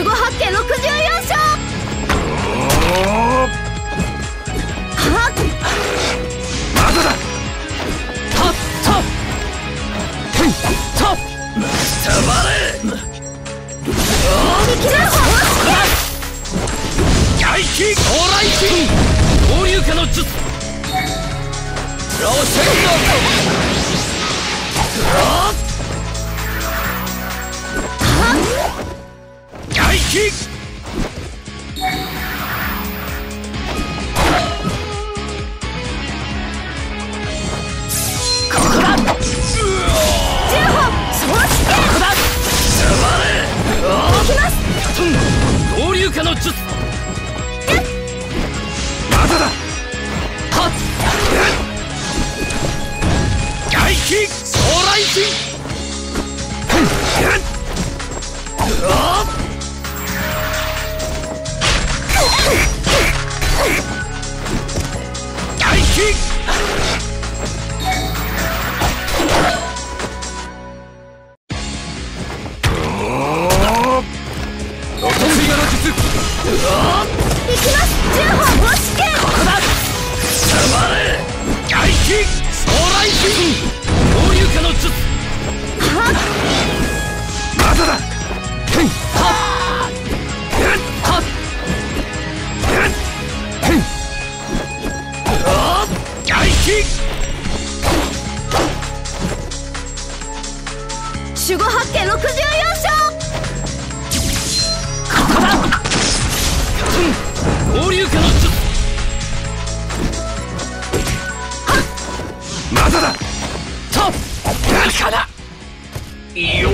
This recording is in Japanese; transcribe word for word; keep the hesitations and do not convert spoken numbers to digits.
守護八景ろくじゅうよん章。はっまだだ。 はっはっはったまれ。 力な外気往来金合流化の術ローシェンド外気ここだじゅうほん総試験。 ここだたまれ。 いきます。 合流化の術まだだ。 はっ外気総来神外気お得意の術いきます。じゅうほん総試験。 ここだたまれ外気総来神合流化の術はっまだだ。 はっはっ外気守護八景ろくじゅうよん章。 ここだ合流化の術まだだ。 とだからよ